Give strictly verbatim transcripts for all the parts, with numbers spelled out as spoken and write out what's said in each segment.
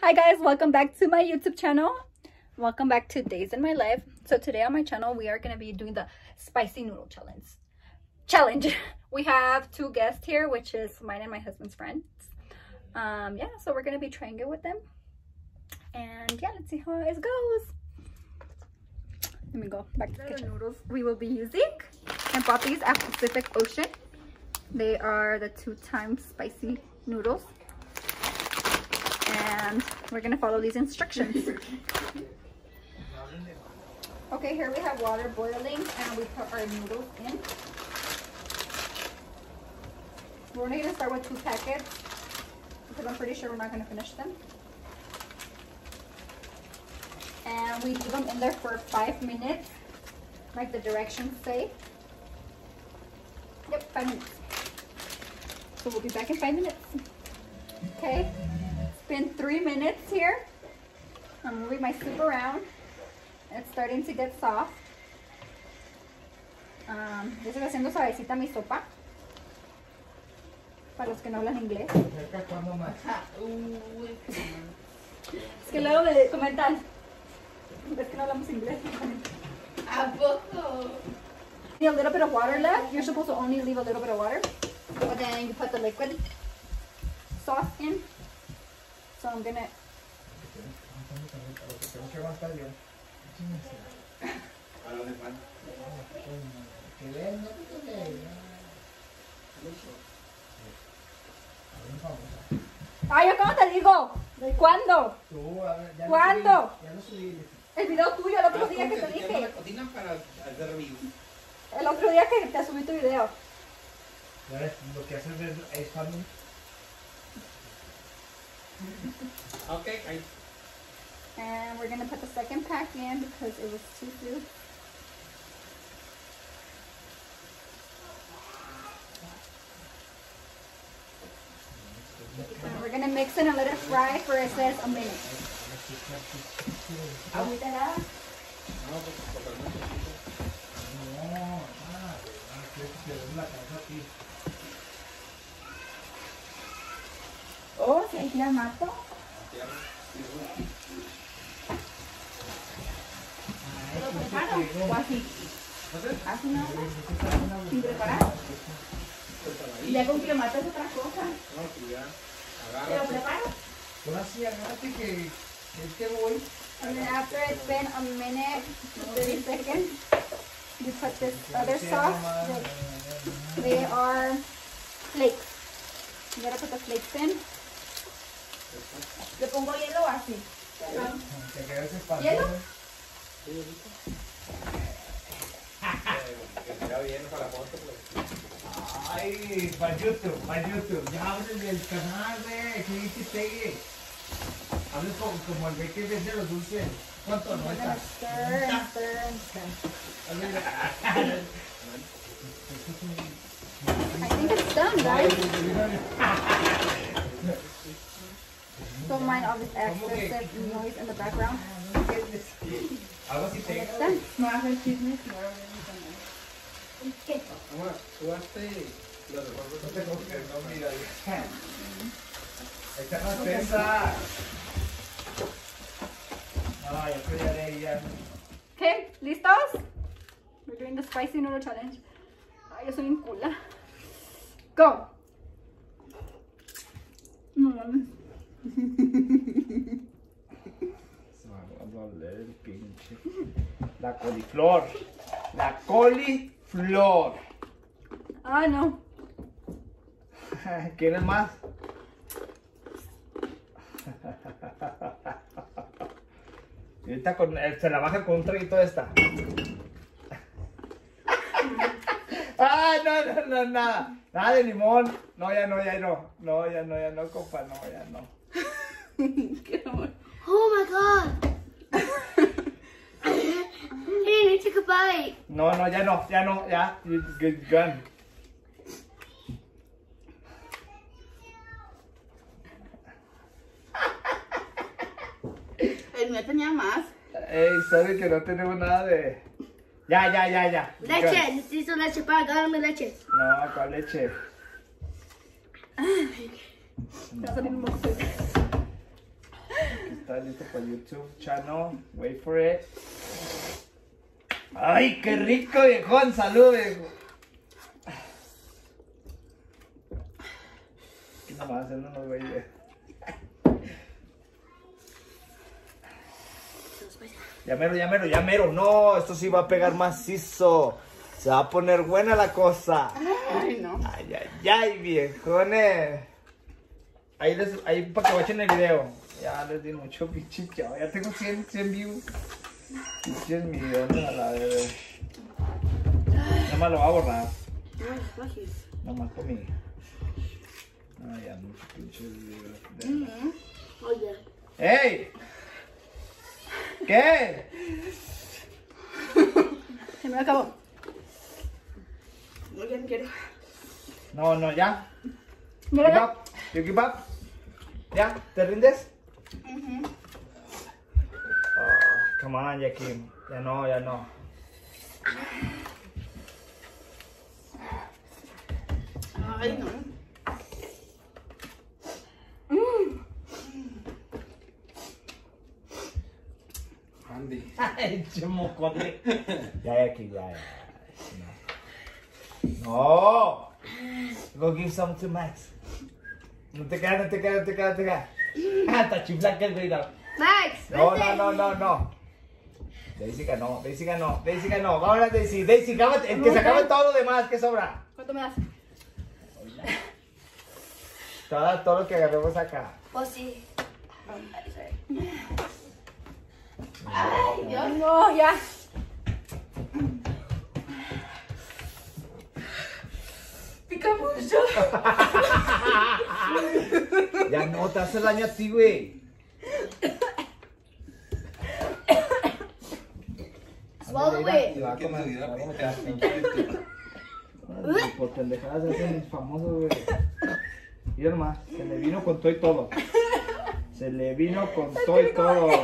Hi guys, welcome back to my YouTube channel. Welcome back to Days in My Life. So today on my channel we are going to be doing the spicy noodle challenge. Challenge. We have two guests here, which is mine and my husband's friends. Um, yeah, so we're going to be trying it with them. And yeah, let's see how it goes. Let me go back to the kitchen. Noodles we will be using. I bought these at Pacific Ocean. They are the two times spicy noodles. And we're gonna follow these instructions. Okay, here we have water boiling and we put our noodles in. We're only gonna start with two packets because I'm pretty sure we're not gonna finish them. And we leave them in there for five minutes, like the directions say. Yep, five minutes. So we'll be back in five minutes. Okay. Been three minutes here. I'm moving my soup around. It's starting to get soft. Um, yo estoy haciendo suavecita mi sopa. Para los que no hablan inglés. Es que luego me comentan. Es que no hablamos inglés. ¿A poco? A little bit of water left. You're supposed to only leave a little bit of water. But then you put the liquid sauce in. So I'm gonna. Ay, ¿yo cómo te digo? ¿Cuándo? ¿Cuándo? El video tuyo, el otro día que te dije. El otro día que te subí tu video. Lo que haces es para mí. Okay, I... And we're gonna put the second pack in because it was too few. And we're gonna mix it and let it fry for it says a minute. ¿Agüita? Oh, si hay clamato. ¿Lo preparo? ¿O así? ¿Así no? ¿Sin preparar? Y ya con clamato es otra cosa. ¿Te lo preparo? Ahora sí, agárrate que es que voy. And then after it's been a minute, thirty seconds, you put this other sauce. They are flakes. You gotta put the flakes in. ¿Le pongo hielo o así? Te quedas espantado. ¿Hielo? Que se vea bien para la foto, pues. Ay, para YouTube, para YouTube. Ya hables del canal, güey. Que dice pegue. Hables como, como el güey que vende los dulces. ¿Cuánto no está? Stir and stir and stir. I think it's done, guys. Don't mind all this excessive noise in the background. Algo así te. It's done. No hagas chismes, no hagas chismes. Amor, tú hazte los No te coges, no, mira. Esta no es pesa. No, ya estoy ya de ella. Okay, ¿listos? We're doing the spicy noodle challenge. Ay, yo soy un cula. Go. No mames. Vamos a leer el pinche. La coliflor. La coliflor. Ah, no. ¿Quieres más? Y ahorita con, eh, se la baja con un traguito de esta. Ah, no, no, no, nada. Nada de limón. No, ya no, ya no. No, ya no, ya no, compa, no, ya no. Qué amor. Oh my god! Hey, I took a bite. No, no, ya no, ya no, ya. It's good, gone. El mío tenía más. Ey, sabe que no tenemos nada de... Ya, ya, ya, ya. Leche, necesito leche para darme leche. No, ¿cuál leche? Va a salir un moco. está listo para YouTube channel. Wait for it. Ay, qué rico, viejón. Salud, viejo. ¿Qué nomás haciendo unos güeyes? Ya mero, ya mero, ya mero. No, esto sí va a pegar macizo. Se va a poner buena la cosa. Ay, no. Ay, ay, ay, viejones. Ahí, les, ahí para que vayan el video. Ya les di mucho pichicho. Ya tengo cien, cien views. Piches millones a la vez. Nada más lo voy a borrar. Nada más por mí. Ay, ya muchos pinches videos. Oye. ¡Ey! ¿Qué? Se me acabó. No, ya no quiero. No, no, ya. Mira, Give up. You give up. ¿Ya? ¿Te rindes? Uh-huh. Oh, come on, Jackie. Ya no, ya no. Ay, no. Andy. Ay, chimocote. Ya, Jackie, ya, ya. No. Go give some to Max. No te quedas, no te quedas, no te quedas, no te quedas. Ah, está chiflaca el güey. No, Max, no, vete. no, no, no. Daisy ganó, Daisy ganó, Daisy ganó. Vámonos, Daisy. Daisy, cámate, el que se acabe todo lo demás, ¿qué sobra? ¿cuánto me das? Todo, todo lo que agarremos acá. Pues sí. Ay, Dios, no, ya. Pica mucho. Ya no, te hace daño a ti, güey. Swallow it. Y va a comer, va a comer. Ay, por pendejadas se hacen famosos, güey. Mira nomás, se le vino con todo y todo. Se le vino con todo y todo.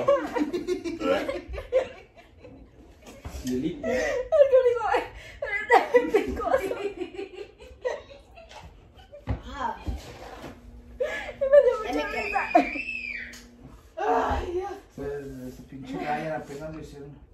Violito. Es que digo, me picó así. Ah. Y me dio mucha risa. Ay, Dios. Pues, ese pinche Ryan apenas lo hicieron.